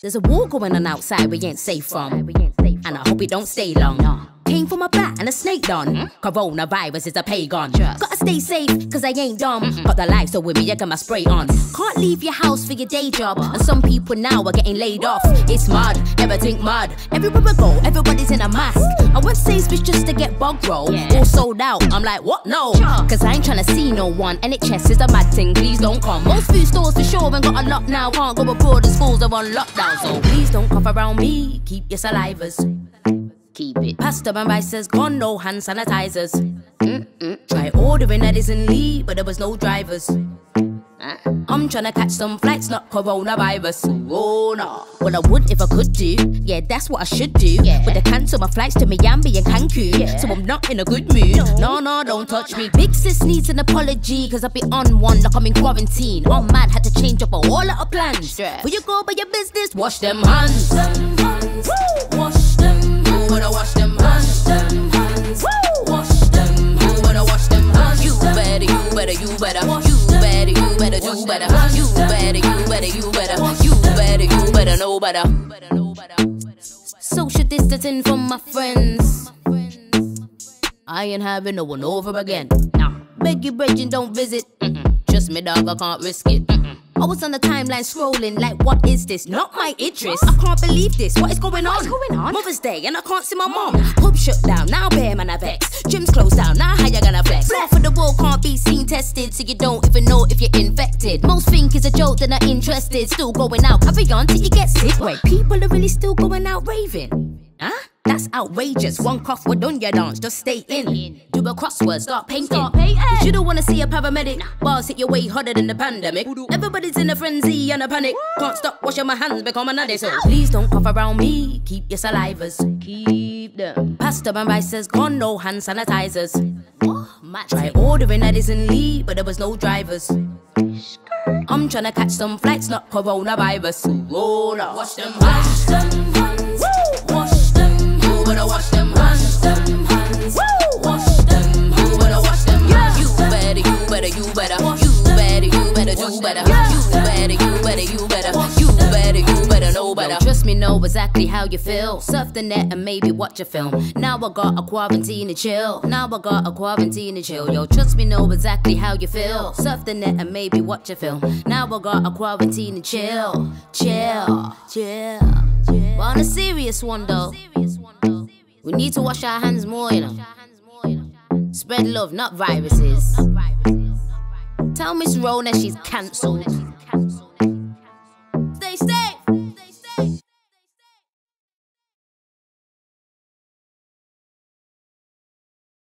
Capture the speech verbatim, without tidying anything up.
There's a war going on outside we ain't safe from, and I hope it don't stay long. Came from a bat and a snake done. Mm-hmm. Coronavirus is a paigon. Just. Gotta stay safe, cause I ain't dumb. Mm-mm. Got the life, so with me, I got my spray on. Can't leave your house for your day job. What? And some people now are getting laid off. It's mud, everything mud. Everywhere I go, everybody's in a mask. I went Sainsbury just to get bug roll. Yeah. All sold out, I'm like, what? No. Cause I ain't tryna see no one. N H S is a mad thing, please don't come. Most food stores for sure ain't got a lock now. Can't go abroad, the schools are on lockdown. So please don't cough around me, keep your salivas. Keep it. Pasta and rice says gone, no hand sanitizers. Mm-mm. Try ordering Edison Lee, but there was no drivers. Uh. I'm trying to catch some flights, not coronavirus. Oh no. Well, I would if I could do. Yeah, that's what I should do. Yeah. But I cancel my flights to Miami and Cancun. Yeah. So I'm not in a good mood. No, no, no, don't touch me. Big sis needs an apology, cause I've been on one like I'm in quarantine. I'm mad, had to change up a whole lot of plans. Stress. Will you go by your business? Wash them hands. Them hands. Wash them hands. Wanna wash them hands, them hands. Woo! Wash them hands. Wanna wash them hands. You better, you better, you better. You better, you better, do better. You better, you better, you better. You better, you better know better. Social distancing from my friends. I ain't having no one over again. Nah. Beg you, brethren, don't visit. Mm-mm. Just me, dog, I can't risk it. Mm-mm. I was on the timeline scrolling like, what is this? Not my Idris. I can't believe this. What is going on? What's going on? Mother's Day and I can't see my mom. Pub shut down, now bear man I vex. Gym's closed down, now how you gonna flex? Flare for the wall can't be seen tested, so you don't even know if you're infected. Most think it's a joke, they're not interested. Still going out, carry on till you get sick. Wait, people are really still going out raving? Huh? That's outrageous. One cough, we're done your dance, just stay in. Do a crossword, start painting. Start painting. You don't wanna see a paramedic. Bars hit your way harder than the pandemic. Everybody's in a frenzy and a panic. Can't stop washing my hands, become an addict. So please don't cough around me, keep your salivas. Keep them. Pasta and rice says gone, no hand sanitizers. Try ordering Edison Lee, but there was no drivers. I'm trying to catch some flights, not coronavirus. Oh no. Wash them hands, them hands. Wash them. You better wash them hands, them hands. Wash them. You better wash them hands. You better, you better, you better. You better, you better do better. You better, you better, you better. You better, you better know better. Trust me, know exactly how you feel. Surf the net and maybe watch a film. Now I got a quarantine to chill. Now I got a quarantine to chill. Yo, trust me, know exactly how you feel. Surf the net and maybe watch a film. Now I got a quarantine to chill. Chill, chill. But on a serious one though, we need to wash our hands more, you know. Spread love, not viruses. Tell Miss Rona she's cancelled.